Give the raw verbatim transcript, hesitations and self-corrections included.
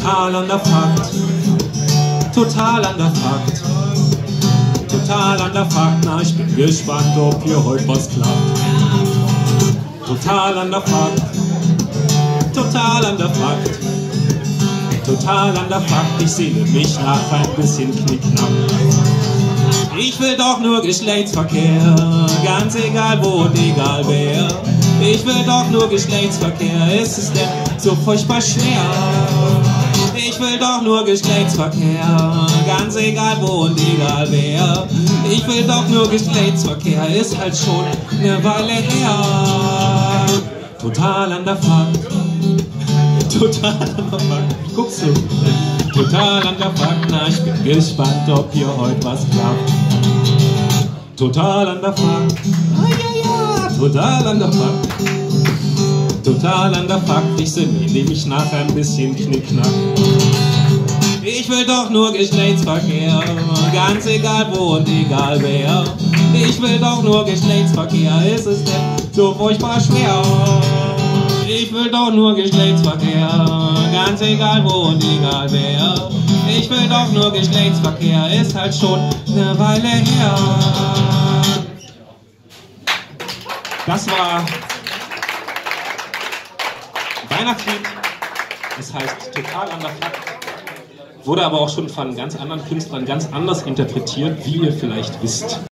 Total an der Fakt, total an der Fakt, total an der Fakt. Na, ich bin gespannt, ob hier heute was klappt. Total an der Fakt, total an der Fakt, total an der Fakt. Ich sehne mich nach ein bisschen Knickknack. Ich will doch nur Geschlechtsverkehr, ganz egal wo und egal wer. Ich will doch nur Geschlechtsverkehr, ist es denn so furchtbar schwer? Ich will doch nur Geschlechtsverkehr, ganz egal wo und egal wer. Ich will doch nur Geschlechtsverkehr, ist halt schon eine Weile her. Total an der Fakt, total an der Fakt, guckst du? Total an der Fakt, na ich bin gespannt, ob hier heute was klappt. Total an der Fakt, ah, ja, ja, total an der Fakt, total an der Fakt. Ich sehne mich nach ein bisschen Knickknack. Ich will doch nur Geschlechtsverkehr, ganz egal wo und egal wer. Ich will doch nur Geschlechtsverkehr, ist es denn so furchtbar schwer? Ich will doch nur Geschlechtsverkehr, ganz egal wo und egal wer. Ich will doch nur Geschlechtsverkehr, ist halt schon eine Weile her. Das war Weihnachtslied, das heißt Total an der Fakt, wurde aber auch schon von ganz anderen Künstlern ganz anders interpretiert, wie ihr vielleicht wisst.